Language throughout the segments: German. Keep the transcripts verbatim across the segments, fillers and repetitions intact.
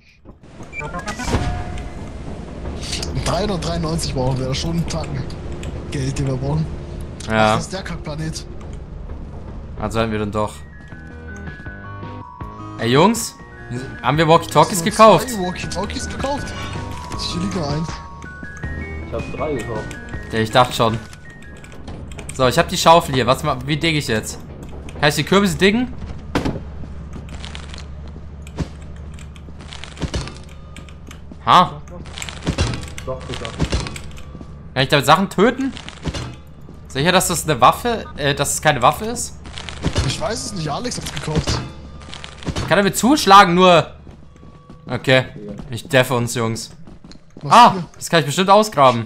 dreihundertdreiundneunzig brauchen wir, das ist schon ein Tacken Geld, den wir brauchen. Ja. Das ist der Kackplanet. Also haben wir dann doch. Ey Jungs, haben wir Walkie-Talkies gekauft? Zwei Walkie-Talkies gekauft? Hier liegt nur eins. Ich hab drei gekauft. Ja, ich dachte schon. So, ich habe die Schaufel hier. Was, wie digge ich jetzt? Kann ich die Kürbisse diggen? Ha? Doch, bitte. Kann ich damit Sachen töten? Sicher, dass das eine Waffe, äh, dass es keine Waffe ist? Ich weiß es nicht, Alex hat's gekauft. Ich kann damit zuschlagen, nur... Okay, ich deffe uns, Jungs. Was Ah, hier? das kann ich bestimmt ausgraben.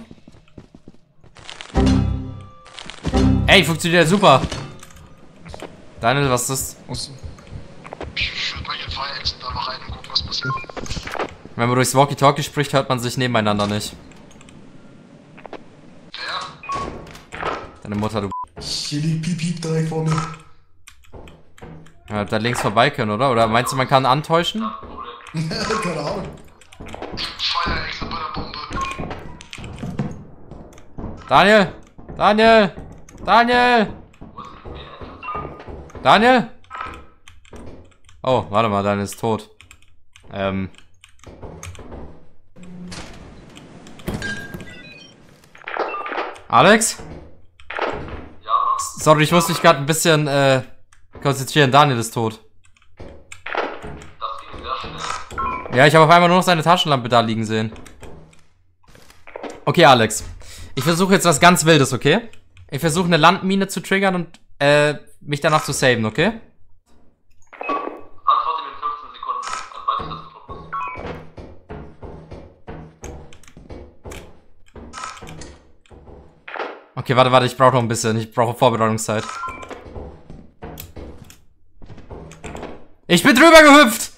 Ey, funktioniert ja super. Daniel, was ist das? Achso. Ich würde mal hier Feuerhexen da mal rein und gucken, was passiert. Wenn man durchs Walkie-Talkie spricht, hört man sich nebeneinander nicht. Wer? Deine Mutter, du... Hier liegt Piep Piep direkt vor mir. Ja, da links vorbei können, oder? Oder meinst du, man kann antäuschen? Keine Ahnung. Feuerhexe bei der Bombe. Daniel! Daniel! Daniel! Daniel? Oh, warte mal, Daniel ist tot. Ähm... Alex? Ja, Sorry, ich muss mich gerade ein bisschen äh, konzentrieren. Daniel ist tot. das ging sehr schnell. Ja, ich habe auf einmal nur noch seine Taschenlampe da liegen sehen. Okay, Alex. Ich versuche jetzt was ganz Wildes, okay? Ich versuche eine Landmine zu triggern und äh, mich danach zu saven, okay? Antworte in fünfzehn Sekunden, dann weiß ich, dass du tot bist. Okay, warte, warte, ich brauche noch ein bisschen. Ich brauche Vorbereitungszeit. Ich bin drüber gehüpft!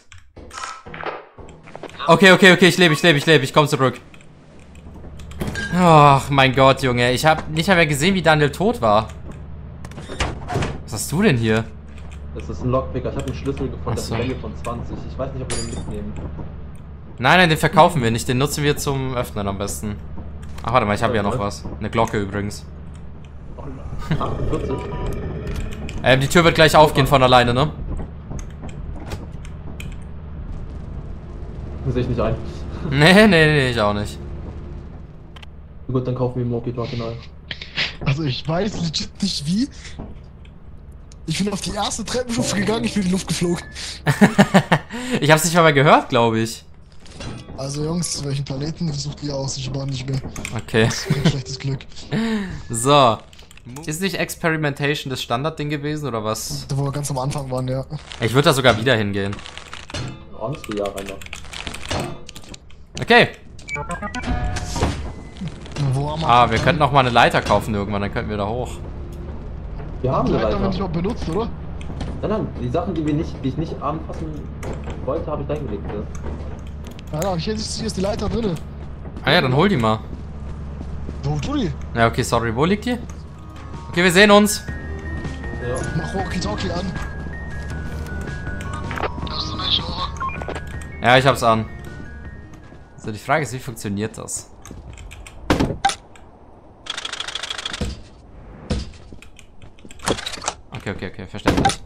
Okay, okay, okay, ich lebe, ich lebe, ich lebe, ich komme zurück. Ach, mein Gott, Junge. Ich habe nicht mehr gesehen, wie Daniel tot war. Was hast du denn hier? Das ist ein Lockpicker, ich habe einen Schlüssel gefunden, das ist Ach so. eine Länge von zwanzig. Ich weiß nicht, ob wir den mitnehmen. Nein, nein, den verkaufen wir nicht. Den nutzen wir zum Öffnen am besten. Ach, warte mal, ich habe ja noch was. Eine Glocke übrigens. achtundvierzig. Ähm, die Tür wird gleich aufgehen von alleine, ne? Sehe ich nicht ein. Nee, nee, nee, ich auch nicht. Gut, dann kaufen wir einen Walkie-Talkie neu. Also ich weiß legit nicht wie. Ich bin auf die erste Treppenstufe gegangen, ich bin in die Luft geflogen. Ich hab's nicht mal mehr gehört, glaube ich. Also Jungs, welchen Planeten sucht ihr aus? Ich war nicht mehr. Okay. Das ist kein schlechtes Glück. So. Ist nicht Experimentation das Standardding gewesen, oder was? Da wo wir ganz am Anfang waren, ja. Ich würde da sogar wieder hingehen. Angst du ja, Rainer. Okay. Wo haben wir? Ah, wir könnten auch mal eine Leiter kaufen irgendwann, dann könnten wir da hoch. Wir haben Die eine Leiter haben wir nicht Leiter. mal benutzt, oder? Nein, nein, die Sachen, die wir nicht, die ich nicht anfassen wollte, habe ich reingelegt. Ja. Ja, aber hier ist, hier ist die Leiter drin. Ah ja, dann hol die mal. Wo tu die? Ja, okay, sorry. Wo liegt die? Okay, wir sehen uns. Ja. Mach Walkie-Talkie an. Hast du Mensch, over? Ja, ich hab's an. So, die Frage ist, wie funktioniert das? Okay, okay, okay, verständlich.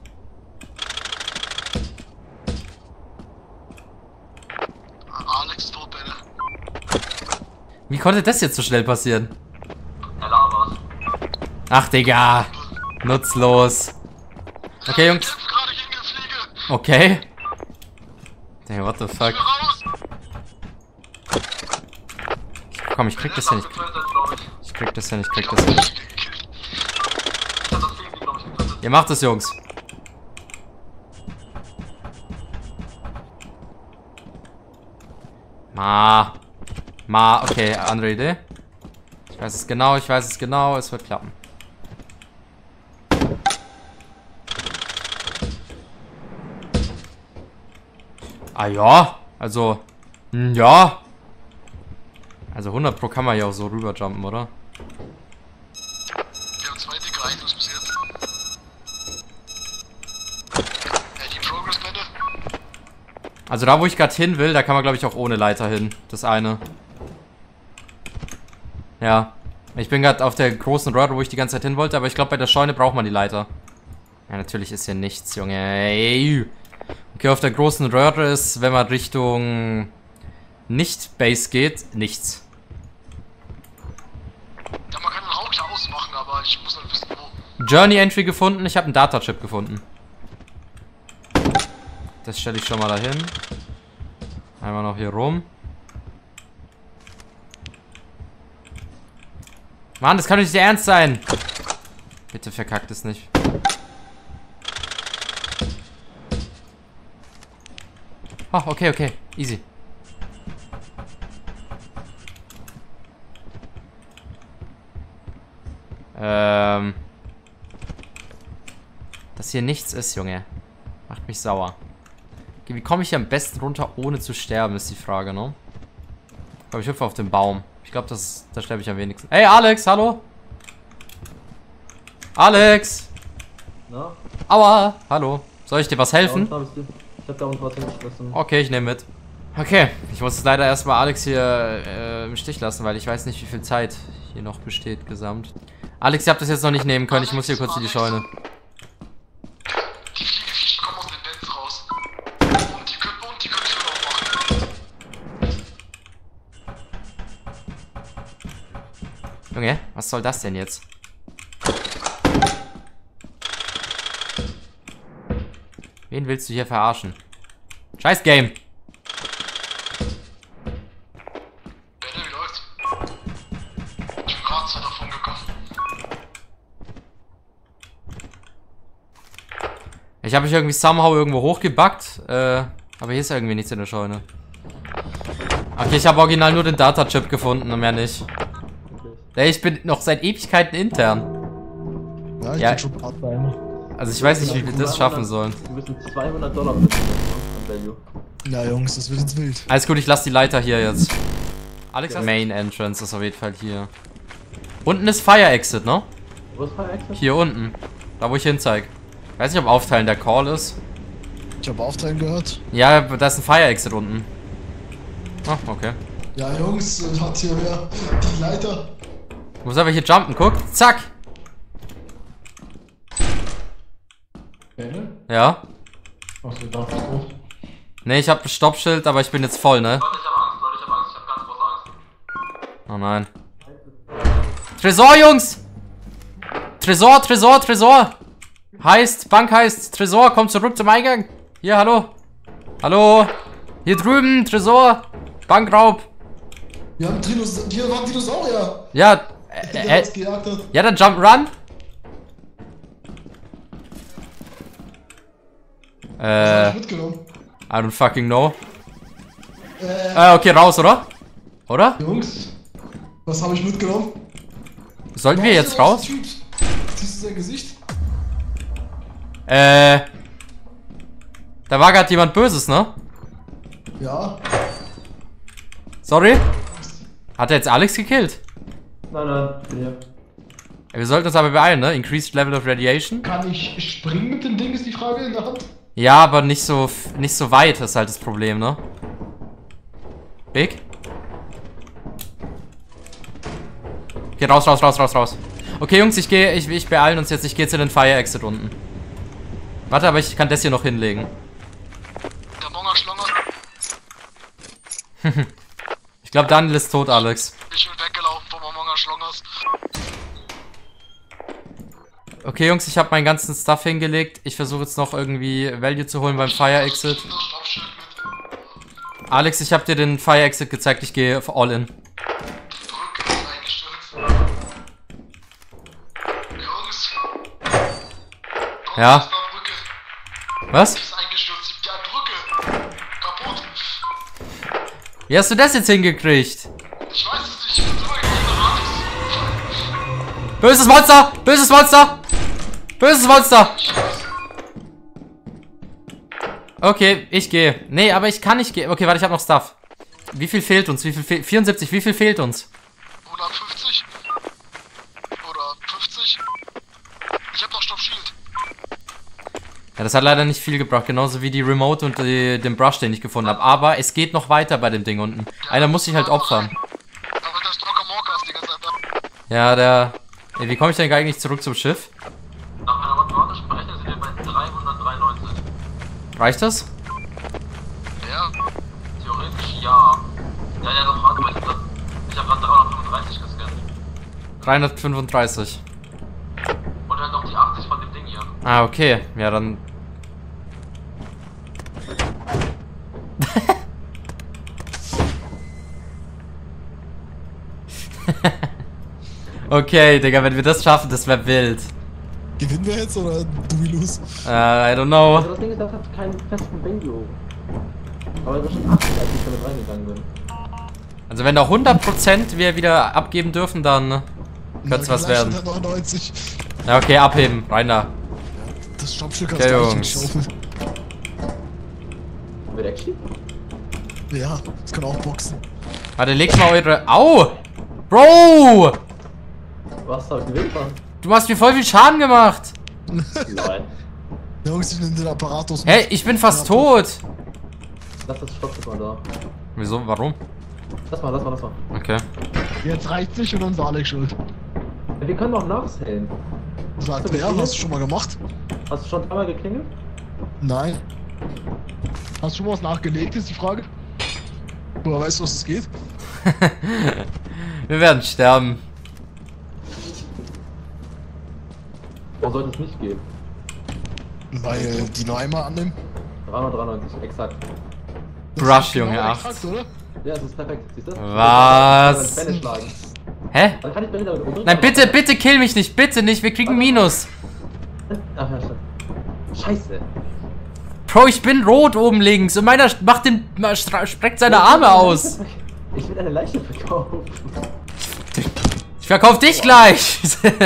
Alex tot, bitte. Wie konnte das jetzt so schnell passieren? Herr Lavas. Ach, Digga. Nutzlos. Okay, Jungs. kämpfe gerade gegen eine Fliege. Okay. Damn, what the fuck? Raus! Komm, ich krieg das hin. Ich krieg, glaube ich. ich krieg das hin, ich krieg das hin. Ich hab das Film, glaube ich, getötet. Ihr macht es, Jungs. Ma. Ma, okay, andere Idee. Ich weiß es genau, ich weiß es genau, es wird klappen. Ah ja, also, hm, ja. Also hundert Pro kann man ja auch so rüberjumpen, oder? Wir haben zwei dicke Items bis jetzt. Äh, die Progress bitte. Also da, wo ich gerade hin will, da kann man, glaube ich, auch ohne Leiter hin. Das eine. Ja. Ich bin gerade auf der großen Röhre, wo ich die ganze Zeit hin wollte, aber ich glaube, bei der Scheune braucht man die Leiter. Ja, natürlich ist hier nichts, Junge. Ey. Okay, auf der großen Röhre ist, wenn man Richtung Nicht-Base geht, nichts. Ja, man kann den Raum klar ausmachen, aber ich muss halt wissen, wo. Journey Entry gefunden, ich habe einen Datachip gefunden. Das stelle ich schon mal dahin. Einmal noch hier rum. Mann, das kann doch nicht der Ernst sein. Bitte verkackt es nicht. Oh, okay, okay. Easy. Ähm. Dass hier nichts ist, Junge. Macht mich sauer. Okay, wie komme ich hier am besten runter, ohne zu sterben, ist die Frage, ne? Ich glaube, ich hüpfe auf den Baum. Ich glaube, das, da sterbe ich am wenigsten. Hey, Alex, hallo? Alex! Na? Aua! Hallo. Soll ich dir was helfen? Da unten hab ich ich hab da unten was hingeschmissen. Okay, ich nehme mit. Okay, ich muss jetzt leider erstmal Alex hier äh, im Stich lassen, weil ich weiß nicht, wie viel Zeit hier noch besteht, gesamt. Alex, ich habe das jetzt noch nicht nehmen können. Ich muss hier kurz in die Scheune. Die Fliegefischen kommen aus den Vents raus. Und die können, und die können Türen aufmachen. Junge, was soll das denn jetzt? Wen willst du hier verarschen? Scheiß Game! Benne, wie läuft's? Ich bin gerade so davon gekommen. Ich habe mich irgendwie somehow irgendwo hochgebackt, äh, aber hier ist irgendwie nichts in der Scheune. Okay, ich habe original nur den Datachip gefunden und mehr nicht. Ey, ich bin noch seit Ewigkeiten intern. Ja, ich Ja. bin schon Part-Timer. Also ich weiß nicht, wie wir das schaffen sollen. Wir müssen zweihundert Dollar bezahlen an Value. Ja, Jungs, das wird jetzt wild. Alles gut, ich lasse die Leiter hier jetzt. Alex, Main Entrance ist auf jeden Fall hier. Unten ist Fire Exit, ne? Wo ist Fire Exit? Hier unten. Da, wo ich hinzeig. Weiß nicht, ob Aufteilen der Call ist. Ich habe Aufteilen gehört. Ja, da ist ein Fire Exit unten. Ah, okay. Ja, Jungs, hat hier wer die Leiter. Ich muss aber hier jumpen, guck. Zack. Benne? Ja. Achso, da bist du. Ne, ich habe ein Stoppschild, aber ich bin jetzt voll, ne? Leute, ich hab Angst, Leute, ich hab Angst, ich hab ganz große Angst. Oh nein. Tresor, Jungs! Tresor, Tresor, Tresor! Heißt, Bank heißt, Tresor, komm zurück zum Eingang. Hier, hallo. Hallo. Hier drüben, Tresor. Bankraub. Wir haben Dinos hier waren Dinosaurier. Ja, Der äh, uns gejagt hat. ja, dann Jump Run. Was Äh, hab ich mitgenommen? I don't fucking know. Äh, Äh, okay, raus, oder? Oder? Jungs, was habe ich mitgenommen? Sollten wir Was jetzt ist das, raus? Typ? Siehst du sein Gesicht? Äh. Da war gerade jemand Böses, ne? Ja. Sorry? Hat er jetzt Alex gekillt? Nein, nein, ich bin hier. Ja, wir sollten uns aber beeilen, ne? Increased Level of Radiation. Kann ich springen mit dem Ding, ist die Frage in der Hand. Ja, aber nicht so nicht so weit ist halt das Problem, ne? Big? Okay, raus, raus, raus, raus, raus. Okay, Jungs, ich gehe, ich, ich beeilen uns jetzt. Ich gehe jetzt in den Fire Exit unten. Warte, aber ich kann das hier noch hinlegen. Der Monger Schlange. Ich glaube, Daniel ist tot, Alex. Ich bin weggelaufen vom Monger Schlongers. Okay, Jungs, ich habe meinen ganzen Stuff hingelegt. Ich versuche jetzt noch irgendwie Value zu holen beim Fire Exit. Alex, ich habe dir den Fire Exit gezeigt. Ich gehe auf All in. Brücke ist eingestürzt. Jungs. Ja. Das war Brücke. Was? Ist eingestürzt. Ja, Brücke. Kaputt. Wie hast du das jetzt hingekriegt? Ich weiß es nicht. Ich bin drüber gegangen. Böses Monster! Böses Monster! Böses Monster! Okay, ich gehe. Nee, aber ich kann nicht gehen. Okay, warte, ich habe noch Stuff. Wie viel fehlt uns? Wie viel fehlt? vierundsiebzig, wie viel fehlt uns? hundertfünfzig. Oder fünfzig. Ich hab noch Stoffschild. Ja, das hat leider nicht viel gebracht, genauso wie die Remote und die, den Brush, den ich gefunden habe. Aber es geht noch weiter bei dem Ding unten. Einer muss sich halt opfern. Aber der Stalker Morka ist die ganze Zeit da. Ja, der... Ey, wie komme ich denn eigentlich zurück zum Schiff? Nach einer mathematischen Berechnung sind wir bei dreihundertdreiundneunzig. Reicht das? Ja. Theoretisch ja. Ja, ja, doch, warte mal, ich hab, ich hab grad dreihundertfünfunddreißig gescannt. dreihundertfünfunddreißig. Und halt noch die achtzig von dem Ding hier. Ah, okay. Ja, dann... Okay, Digga, wenn wir das schaffen, das wäre wild. Gewinnen wir jetzt oder do we lose? Uh, I don't know. Also das Ding ist, das hat keinen festen Benjo. Aber das ist schon achtzig, als ich damit reingegangen bin. Also wenn da hundert Prozent wir wieder abgeben dürfen, dann könnte es was werden. neunundneunzig. Ja, okay, abheben. Rein da. Das Stoppstück Okay, hast du Jungs. geschaufelt. Mit Action? Ja, das kann auch boxen. Warte, legt mal eure... Au! Bro! Was hab ich gewinnt, Mann? Du hast mir voll viel Schaden gemacht. Nein. Jungs, ich nehme den Apparat aus. Hey, ich bin fast tot. Lass das Stoppstück mal da. Wieso? Warum? Lass mal, lass mal, lass mal. Okay. Jetzt reicht sich und dann ist Alex schuld. Ja, wir können noch nachzählen. Sagt wer? Hast du schon mal gemacht? Hast du schon dreimal geklingelt? Nein. Hast du schon mal was nachgelegt, ist die Frage? Oder weißt du, was es geht? Wir werden sterben. Warum sollte es nicht gehen? Weil die nur einmal annehmen. dreihundertdreiundneunzig, exakt. Das Brush, ist genau Junge, exakt, acht. oder? Ja, das ist perfekt, siehst du? Was? Dann kann ich Bälle schlagen. Hä? Dann kann ich Bälle damit umdrehen. Nein, bitte, bitte kill mich nicht. Bitte nicht. Wir kriegen Minus. Ach ja, stimmt. Scheiße. Bro, ich bin rot oben links und meiner macht den, streckt seine Arme aus. Ich will eine Leiche verkaufen. Ich verkauf dich gleich.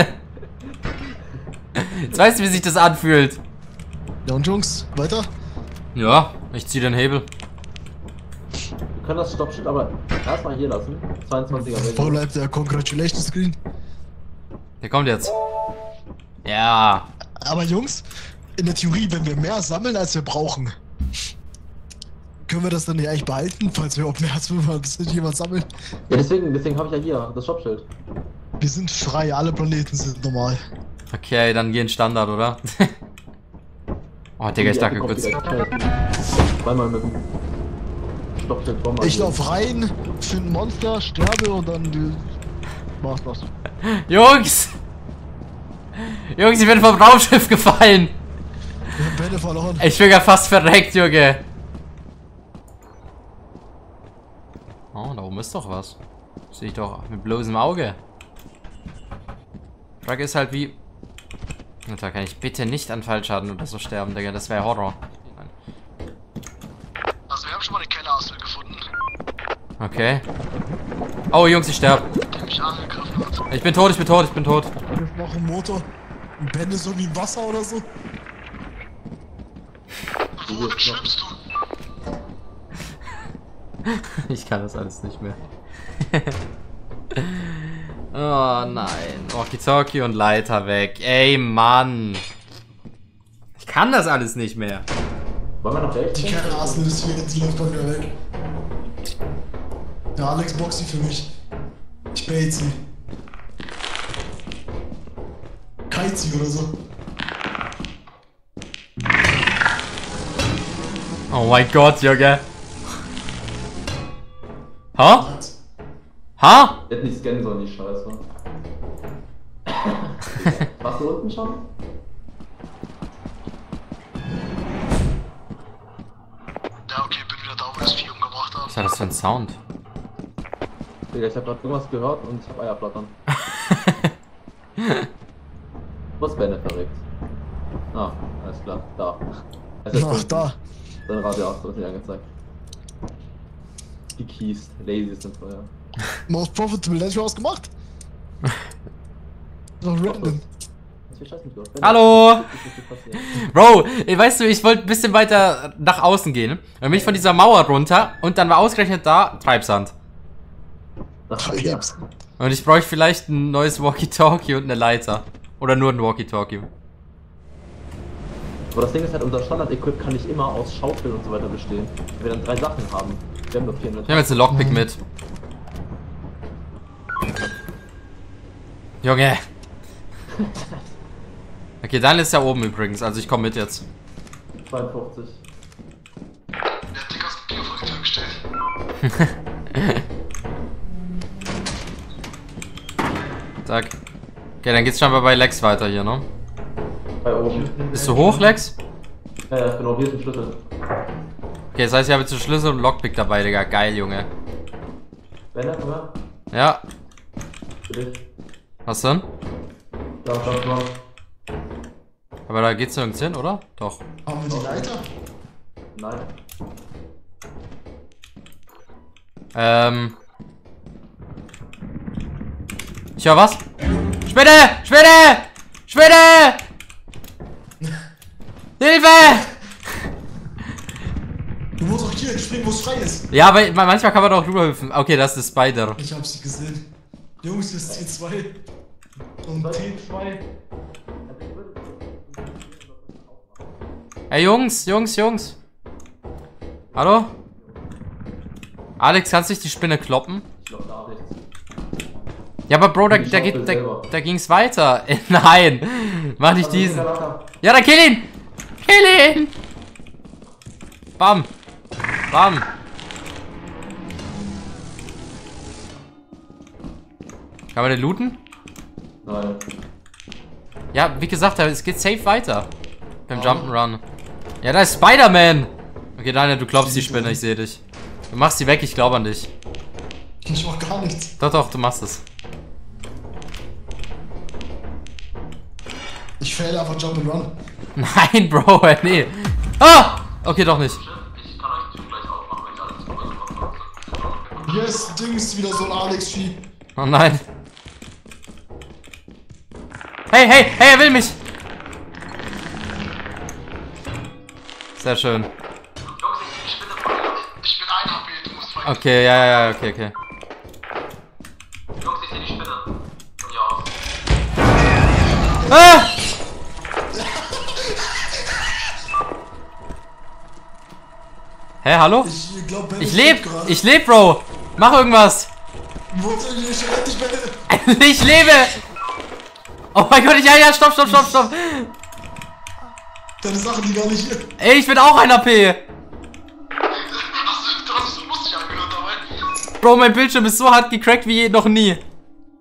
Jetzt weißt du, wie sich das anfühlt. Ja und Jungs, weiter? Ja, ich zieh den Hebel. Wir können das Stoppschild aber erstmal hier lassen. zweiundzwanziger Wo Welt. bleibt der Congratulations Screen? Der kommt jetzt. Ja. Aber Jungs, in der Theorie, wenn wir mehr sammeln, als wir brauchen, können wir das dann nicht eigentlich behalten, falls wir auch mehr als fünfhundert jemand sammeln? Ja, deswegen, deswegen habe ich ja hier das Stoppschild. Wir sind frei, alle Planeten sind normal. Okay, dann gehen Standard, oder? Oh, Digga, ich dachte kurz. Zweimal mit dem Stoppschild Bomber. Ich lauf rein, finde ein Monster, sterbe und dann die... war's das. Jungs! Jungs, ich bin vom Raumschiff gefallen! Wir haben Bälle verloren. Ich bin ja fast verreckt, Junge! Oh, da oben ist doch was. Sehe ich doch mit bloßem Auge. Die Frage ist halt wie... Da kann ich bitte nicht an Fallschaden oder so sterben, Digga. Das wäre Horror. Also wir haben schon mal eine Kellerassel gefunden, Okay. Oh, Jungs, ich sterbe. der mich angegriffen hat. Ich bin tot, ich bin tot, ich bin tot. Hier ist noch ein Motor. Ein Ben ist irgendwie im Wasser oder so. Wo schwimmst du? Ich kann das alles nicht mehr. Oh nein. Walkie-Talkie und Leiter weg. Ey, Mann. Ich kann das alles nicht mehr. Wollen wir noch Geld? Die Kellerassel ist hier, die läuft bei mir weg. Ja, Alex boxt sie für mich. Ich bait sie. Kite sie oder so. Oh mein Gott, Junge. Ha? Ha? Ich hätte nicht scannen sollen, die Scheiße. Warst du unten schon? Ja, okay, bin wieder da, wo wir das Vieh umgebracht haben. Was war das für ein Sound? Digga, ich hab grad irgendwas gehört und ich hab Eier flattern. Wo ist Benne verrückt? Ah, alles klar, da. Ach, da. Dein Radio acht wird nicht angezeigt. Gekiest, lazy sind teuer. Most Profitable, hätte ich was gemacht? Doch random. Das wird scheiße mit dir. Hallo? Das ist nicht passiert. Bro, ey, weißt du, ich wollte ein bisschen weiter nach außen gehen. Dann bin ich von dieser Mauer runter und dann war ausgerechnet da Treibsand. Ach, ja. Krebs. Und ich bräuchte vielleicht ein neues Walkie-Talkie und eine Leiter. Oder nur ein Walkie-Talkie. Aber das Ding ist halt, unser Standard-Equip kann nicht immer aus Schaufeln und so weiter bestehen. Wenn wir dann drei Sachen haben. Wir haben nur vierhundert. Ich nehme jetzt einen Lockpick mit. Junge. Okay, dann ist ja oben übrigens, also ich komme mit jetzt. zweiundfünfzig. Der hat dick aus dem Bier vor die Tür gestellt. Zack. Okay, dann geht's scheinbar bei Lex weiter hier, ne? Bei oben. Bist du hoch, Lex? Ja, ja, genau, hier ist ein Schlüssel. Okay, das heißt, ich habe jetzt einen Schlüssel und einen Lockpick dabei, Digga. Geil, Junge. Wenn er, oder? Ja. Für dich. Was denn? Da, da, da. Aber da geht's nirgends hin, oder? Doch. Haben wir die Leiter? Nein. Ähm. Ich höre was? Spinne! Spinne! Spinne! Hilfe! Du musst auch hier springen, wo es frei ist. Ja, aber manchmal kann man doch rüberhüpfen. Okay, das ist Spider. Ich hab sie gesehen. Jungs, das ist T zwei. Und T zwei. Hey Jungs, Jungs, Jungs. Hallo? Alex, kannst du nicht die Spinne kloppen? Ich glaube da nichts. Ja, aber Bro, da, Ich da, schaufel geht, da, selber. da ging's weiter. Nein, mach nicht diesen. Also, Ja, dann kill ihn! Kill ihn! Bam! Bam! Kann man den looten? nein. Ja, wie gesagt, es geht safe weiter. Beim Jump'n'Run. Ja, da ist Spider-Man! Okay, Daniel, du glaubst die Spinne, ich sehe dich. Du machst sie weg, ich glaube an dich. Ich mach gar nichts. Doch, doch, du machst es. Ich fail einfach Jump and Run. Nein, Bro, nee. Ah! Okay, doch nicht. Ich kann euch die Tür gleich aufmachen, wenn ich alles vorbei mache. Yes, Dings, wieder so ein Alex-Vieh. Oh nein. Hey, hey, hey, er will mich! Sehr schön. Jungs, ich sehe die Spinne von mir. Ich bin ein H P, du musst frei. Okay, ja, ja, ja, okay, okay. Jungs, ich sehe die Spinne. Von mir aus. Ah! Hä, hallo? Ich glaub, Ben Ich ist leb! tot gerade. Ich leb, Bro! Mach irgendwas! Wo ist denn die Schritt? Ich bin... Ich lebe! Oh mein Gott, ich, ja, ja, stopp, stopp, stopp, stopp! Deine Sachen, die gar nicht hier. Ey, ich bin auch ein A P! Hast du, du hast es so lustig angehört dabei. Bro, mein Bildschirm ist so hart gecrackt wie noch nie. Jungs,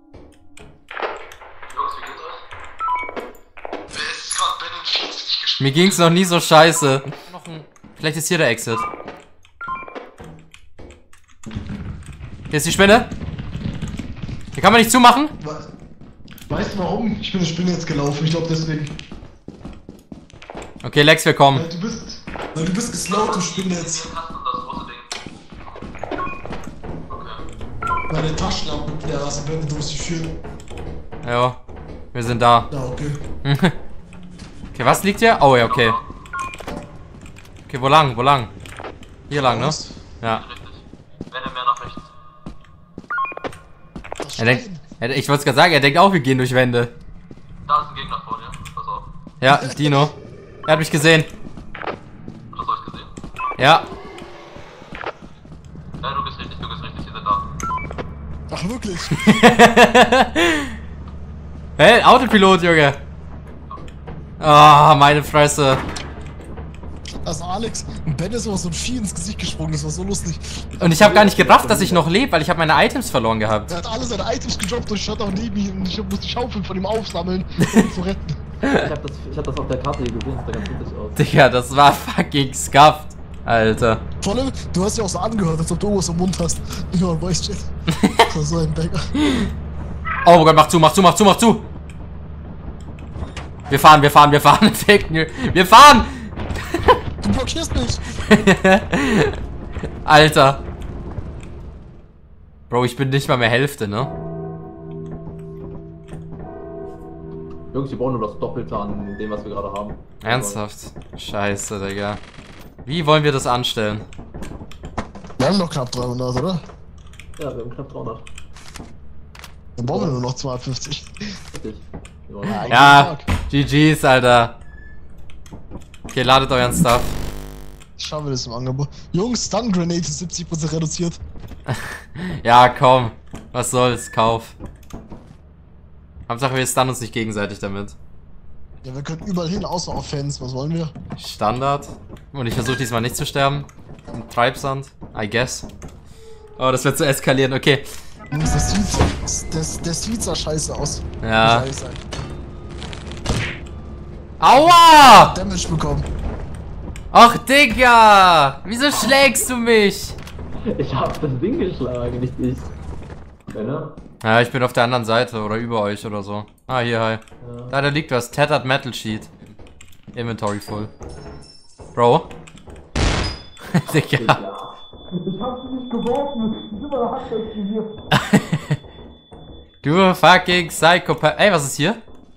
wie geht's euch? Wer ist gerade Ben und vierzig gespielt? Mir ging's noch nie so scheiße. Noch ein, vielleicht ist hier der Exit. Hier ist die Spinne. Hier kann man nicht zumachen. We- Weißt du warum? Ich bin eine Spinne jetzt gelaufen, ich glaube deswegen. Okay, Lex, wir kommen. Weil du bist... Weil du bist geslowt, du Spinne jetzt. Den Kasten und das große Ding. Okay. Meine Taschenlampe leer lassen, Ben, du musst die führen. Ja, wir sind da. Ja, okay. Okay, was liegt hier? Oh ja, okay. Okay, wo lang? Wo lang? Hier lang, ne? Was? Ja. Richtig. Wenn ihr mehr nach rechts. Das Er denkt, Schwein. er, ich wollte es gerade sagen, er denkt auch, wir gehen durch Wände. Da ist ein Gegner vor dir. Pass auf. Ja, Dino. Er hat mich gesehen. Hast du euch gesehen? Ja. Ja, du bist richtig, du bist richtig, ihr seid da. Ach, wirklich? Hey, Autopilot, Junge. Ah, meine Fresse. Also Alex, und Ben ist immer so ein Vieh ins Gesicht gesprungen, das war so lustig. Und ich habe gar nicht gerafft, dass ich noch lebe, weil ich habe meine Items verloren gehabt. Er hat alle seine Items gedroppt und ich stand auch neben ihm und ich muss die Schaufel von ihm aufsammeln, um ihn zu retten. Ich hab das, ich hab das auf der Karte hier gesehen, das sah ganz witzig aus. Digga, das war fucking scuffed. Alter. Vor allem, du hast ja auch so angehört, als ob du irgendwas im Mund hast. Ich war ein Voice Chat. Das war so ein Bäcker. Oh Gott, mach zu, mach zu, mach zu, mach zu. Wir fahren, wir fahren, wir fahren. Fake News. Wir fahren. Du blockierst mich. Alter. Bro, ich bin nicht mal mehr Hälfte, ne? Jungs, wir brauchen nur das Doppelte an dem, was wir gerade haben. Ernsthaft? Scheiße, Digga. Wie wollen wir das anstellen? Wir haben noch knapp dreihundert, oder? Ja, wir haben knapp dreihundert. Dann brauchen wir nur noch zweihundertfünfzig. Richtig. Wir wollen- Ja, G G's, Alter. Okay, ladet euren Stuff. Schauen wir das im Angebot. Jungs, Stun Grenade ist siebzig Prozent reduziert. Ja, komm. Was soll's, kauf. Hauptsache wir stunnen uns nicht gegenseitig damit. Ja, wir können überall hin, außer auf Fans. Was wollen wir? Standard. Und ich versuche diesmal nicht zu sterben. Im Treibsand. I guess. Oh, das wird zu eskalieren. Okay. Jungs, das sieht, das, das sieht so scheiße aus. Ja. Muss ich sagen. Aua! Damage bekommen. Ach, Digga! Wieso schlägst du mich? Ich hab das Ding geschlagen, nicht ich. Benner? Ja, ich bin auf der anderen Seite oder über euch oder so. Ah, hier, hi. Ja. Da, da liegt was. Tattered Metal Sheet. Inventory full. Bro. Digga. Ja. Ich hab sie nicht geworfen. Ich bin immer Hand Du fucking Psychopath. Ey, was ist hier?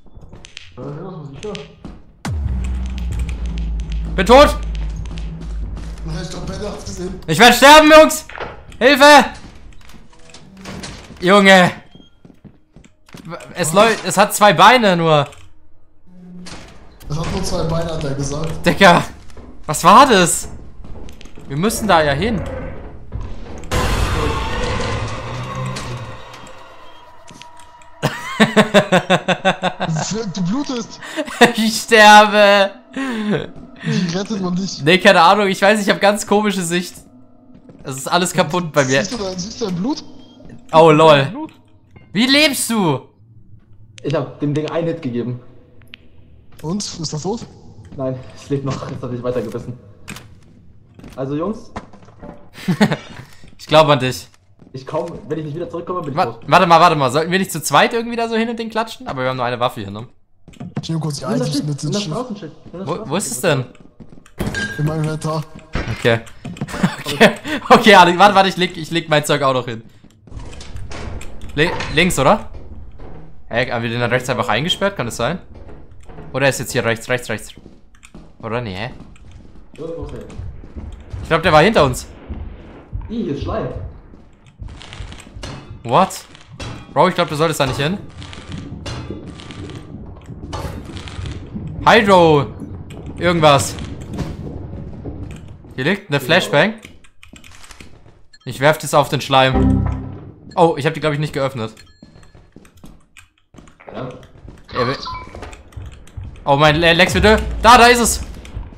Bin tot! Ich glaub, Bella hat's gesehen. Ich werde sterben, Jungs! Hilfe! Junge! Es läuft. Es hat zwei Beine nur. Das hat nur zwei Beine, hat er gesagt. Digga! Was war das? Wir müssen da ja hin. Du blutest. Ich sterbe. Wie rettet man dich? Nee, keine Ahnung. Ich weiß, ich habe ganz komische Sicht. Es ist alles kaputt bei mir. Siehst du dein, siehst du dein Blut? Oh, lol. Wie lebst du? Ich hab dem Ding einen Hit gegeben. Und? Ist das tot? Nein, es lebt noch, es hat nicht weitergebissen. Also Jungs, Ich glaube an dich. ich kaum, wenn ich nicht wieder zurückkomme, bin ich Wa tot. warte mal, warte mal. Sollten wir nicht zu zweit irgendwie da so hin und den klatschen? Aber wir haben nur eine Waffe hier, ne? Ich nehme kurz die Nimm das Items Schild, mit nimm ins das Schiff. Straßenschild, nimm das Wo, wo ist es Straßenschild. denn? In meinem Inventar. Okay. Okay, okay, Ali, warte, warte, ich leg, ich leg mein Zeug auch noch hin. Le links, oder? Hä, haben wir den da rechts einfach eingesperrt? Kann das sein? Oder ist jetzt hier rechts, rechts, rechts? Oder? Nee, hä? Irgendwo ist er. Ich glaube, der war hinter uns. Ih, hier ist Schleim. What? Bro, ich glaube, du solltest da nicht hin. Hydro! Irgendwas. Hier liegt eine Flashbang. Ich werf das auf den Schleim. Oh, ich habe die, glaube ich, nicht geöffnet. Ja. Er will- Oh, mein Le- Lex, bitte. Da, da ist es.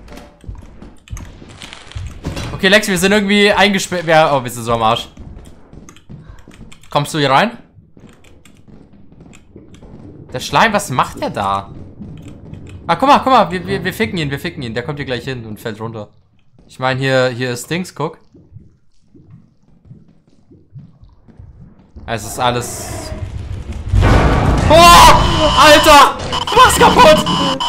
Okay, Lex, wir sind irgendwie eingesperrt. Ja, oh, wir sind so am Arsch. Kommst du hier rein? Der Schleim, was macht der da? Ah, guck mal, guck mal, wir, wir, wir ficken ihn, wir ficken ihn. Der kommt hier gleich hin und fällt runter. Ich meine, hier, hier ist Dings, guck. Es ist alles... Oh! Alter! Du machst kaputt!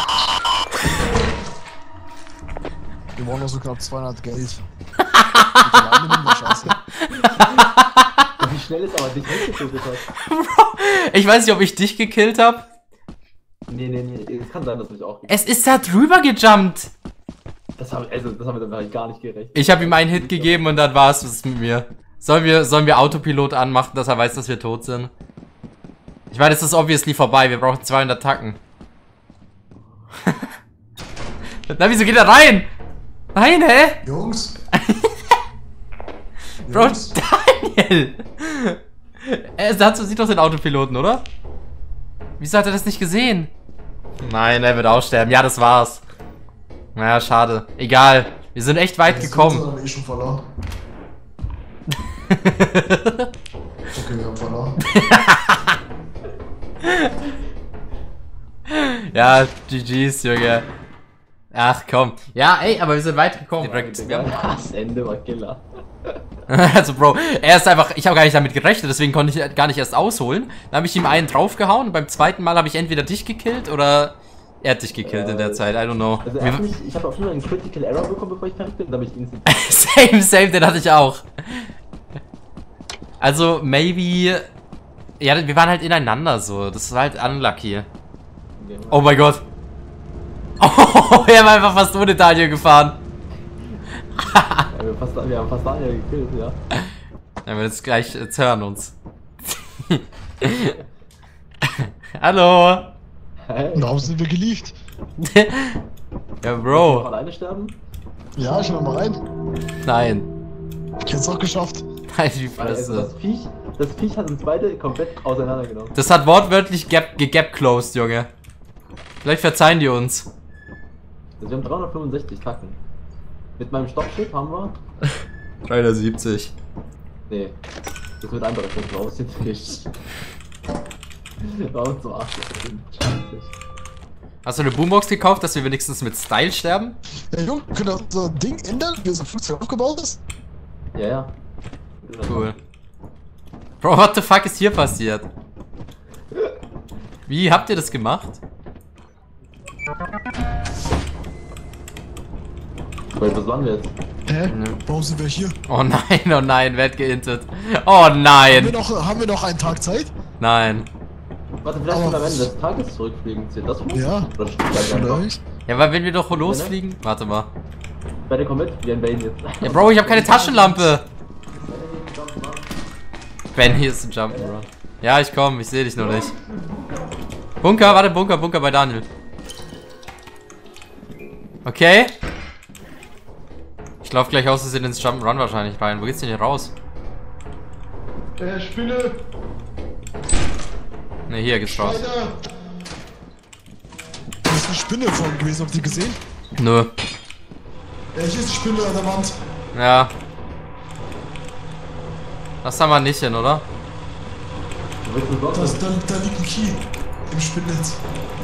Wir brauchen noch so knapp zweihundert Geld. Ich kann alle nehmen, Scheiße. Wie schnell ist aber dich weggetötet hat. Bro, ich weiß nicht, ob ich dich gekillt habe. Nee, nee, nee, es kann sein, dass mich auch. Es ist da drüber gejumpt. Das haben, also, das haben wir dann gar nicht gerechnet. Ich habe ihm einen Hit gegeben und dann war es das mit mir. Sollen wir, sollen wir Autopilot anmachen, dass er weiß, dass wir tot sind? Ich meine, es ist obviously vorbei. Wir brauchen zweihundert Tacken. Na, wieso geht er rein? Nein, hä? Jungs. Bro, Jungs. Daniel! Er hat, sieht doch den Autopiloten, oder? Wieso hat er das nicht gesehen? Nein, er wird aussterben. Ja, das war's. Naja, schade. Egal. Wir sind echt weit Das gekommen. haben wir eh schon verloren. Okay, wir haben verloren. Ja, G G's, Junge. Ach komm. Ja, ey, aber wir sind weit gekommen. Direkt. Wir haben Das Ende war Killer. Also, Bro, er ist einfach, ich habe gar nicht damit gerechnet, deswegen konnte ich gar nicht erst ausholen. Dann habe ich ihm einen draufgehauen und beim zweiten Mal habe ich entweder dich gekillt oder er hat dich gekillt äh, in der Zeit, I don't know. Also er hat mich, ich habe auf jeden Fall einen Critical Error bekommen, bevor ich fertig bin, damit ich ihn Same, same, den hatte ich auch. Also, maybe... Ja, wir waren halt ineinander so, das war halt unlucky. Oh mein Gott. Oh, er war einfach fast ohne Daniel gefahren. Ja, wir, fast, wir haben fast Daniel gekillt, ja. Ja, wir jetzt gleich jetzt hören uns. Hallo. Hey. Warum sind wir gelieft? Ja, Noch Bro. alleine sterben? Ja, ich will mal rein. Nein. Ich hätte es auch geschafft. Halt die Also das Fresse. Viech, das Viech hat uns beide komplett auseinandergenommen. Das hat wortwörtlich gap, gegap-closed, Junge. Vielleicht verzeihen die uns. Also wir haben dreihundertfünfundsechzig Tacken. Mit meinem Stoppschiff haben wir... dreihundertsiebzig. Nee. Das wird andere Schiff raus, jetzt nicht. Warum zum Arsch? Hast du eine Boombox gekauft, dass wir wenigstens mit Style sterben? Ja, Junge, können wir so ein Ding ändern, wie so ein Flugzeug aufgebaut ist? Ja, ja. Cool. Bro, what the fuck ist hier passiert? Wie habt ihr das gemacht? Wait, was waren wir jetzt? Hä? Ne. Warum sind wir hier? Oh nein, oh nein, werd geintet. Oh Haben wir nein. noch, haben wir noch einen Tag Zeit? Nein. Warte, vielleicht Aber- können wir am Ende des Tages zurückfliegen. Zählt das hoch? Ja. Oder steigt einfach? Vielleicht. Ja, weil wenn wir doch losfliegen. Warte mal. Beide kommen mit? Wir haben Bane jetzt. Ja, Bro, ich habe keine Taschenlampe. Ben, hier ist ein Jump'n'Run. Ja, ich komm, ich sehe dich noch nicht. Bunker, warte, Bunker, Bunker bei Daniel. Okay. Ich lauf gleich aus Versehen ins Jump'n'Run wahrscheinlich rein. Wo geht's denn hier raus? Äh, Spinne! Ne, hier geht's raus. Alter! Da ist eine Spinne vorhin gewesen, habt ihr die gesehen? Nö. Ja, hier ist die Spinne an der Wand. Ja. Das haben wir nicht hin, oder? Willst du dort? Das, da, da liegt ein Key im Spinnnetz.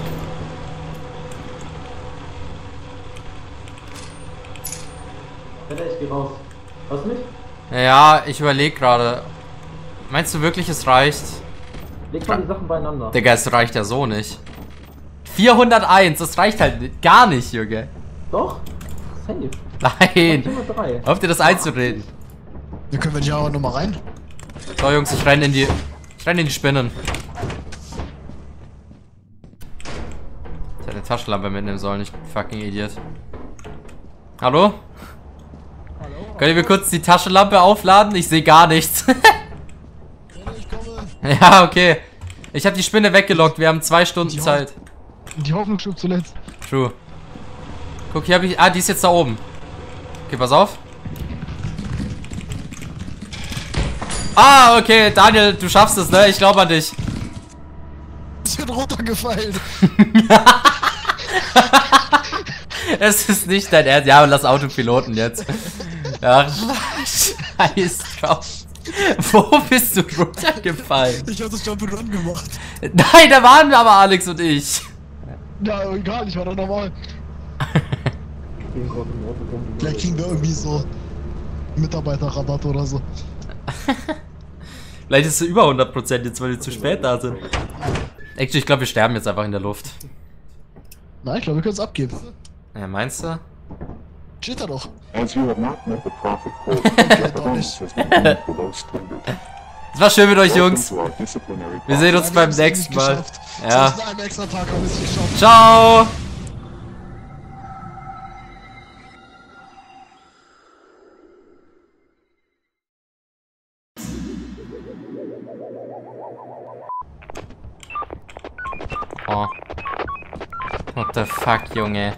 Alter, ich geh raus. Hörst du mich? Ja, ich überlege gerade. Meinst du wirklich, es reicht? Leg mal die Sachen beieinander. Digga, es reicht ja so nicht. vierhunderteins, das reicht halt nicht- gar nicht, Junge. Doch? Safe. Nein. vierhundertdrei. Auf dir das einzureden. Wir können wir nicht aber nochmal rein. So, Jungs, ich renn in die. Ich renn in die Spinnen. Ich hätte eine Taschenlampe mitnehmen sollen, ich fucking Idiot. Hallo? Hallo? Könnt ihr mir kurz die Taschenlampe aufladen? Ich sehe gar nichts. Ich komme. Ja, okay. Ich habe die Spinne weggelockt, wir haben zwei Stunden Die Ho- Zeit. Die Hoffnung stirbt zuletzt. True. Guck, hier habe ich. Ah, die ist jetzt da oben. Okay, pass auf. Ah, okay, Daniel, du schaffst es, ne? Ich glaube an dich. Ich bin runtergefallen. Es ist nicht dein Ernst. Ja, lass Autopiloten jetzt. Ach, scheiß drauf. Wo bist du runtergefallen? Ich hab das Jump'n'Run gemacht. Nein, da waren wir aber Alex und ich. Ja, egal, ich war doch normal. Vielleicht kriegen wir irgendwie so Mitarbeiterrabatt oder so. Vielleicht ist es über hundert Prozent jetzt, weil wir zu spät da sind. Actually, ich glaube, wir sterben jetzt einfach in der Luft. Nein, ich glaube, wir können es abgeben. Ja, meinst du? Steht da doch. As you have not met the profit quota, Ja, your doch nicht. bonus has been deemed below standard. Es war schön mit euch, Welcome Jungs. to our disciplinary Wir sehen uns Ja, wir beim haben's nicht nächsten Mal. geschafft. Ja. Selbst nach einem extra Tag haben wir es nicht geschafft. Ciao. Oh. What the fuck, Junge?